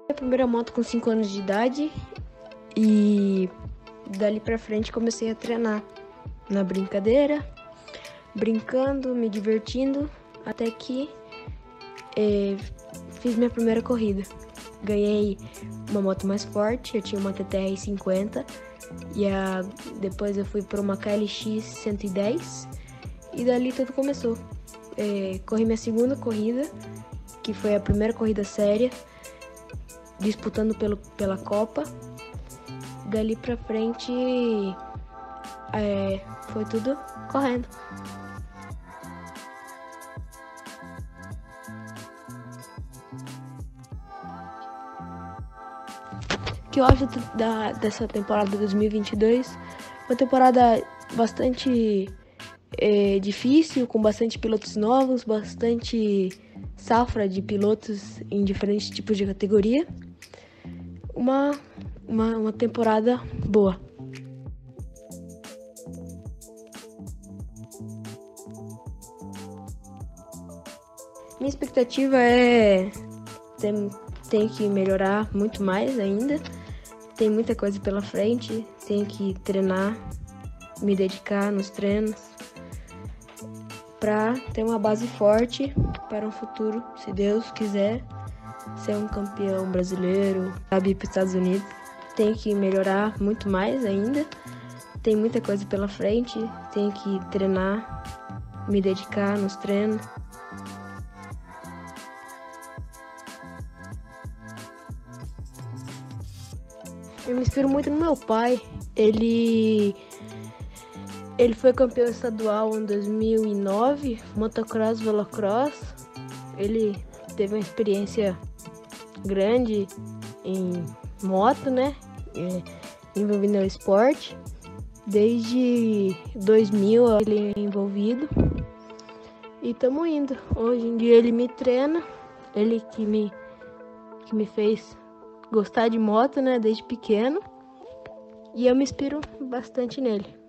Minha primeira moto com 5 anos de idade e dali pra frente comecei a treinar na brincadeira, brincando, me divertindo, até que fiz minha primeira corrida. Ganhei uma moto mais forte, eu tinha uma TTR 50 e depois eu fui para uma KLX 110 e dali tudo começou. Corri minha segunda corrida, que foi a primeira corrida séria, disputando pela Copa. Dali pra frente foi tudo correndo. O que eu acho dessa temporada 2022, uma temporada bastante difícil, com bastante pilotos novos, bastante safra de pilotos em diferentes tipos de categoria. Uma temporada boa. Minha expectativa é tem que melhorar muito mais ainda. Tem muita coisa pela frente, tenho que treinar, me dedicar nos treinos para ter uma base forte para um futuro, se Deus quiser, ser um campeão brasileiro, sabe, ir para os Estados Unidos. Tenho que melhorar muito mais ainda, tem muita coisa pela frente, tenho que treinar, me dedicar nos treinos. Eu me inspiro muito no meu pai. Ele foi campeão estadual em 2009, motocross, velocross. Ele teve uma experiência grande em moto, né? Envolvendo o esporte. Desde 2000 ele é envolvido. E estamos indo. Hoje em dia ele me treina. Ele que me fez gostar de moto, né, desde pequeno, e eu me inspiro bastante nele.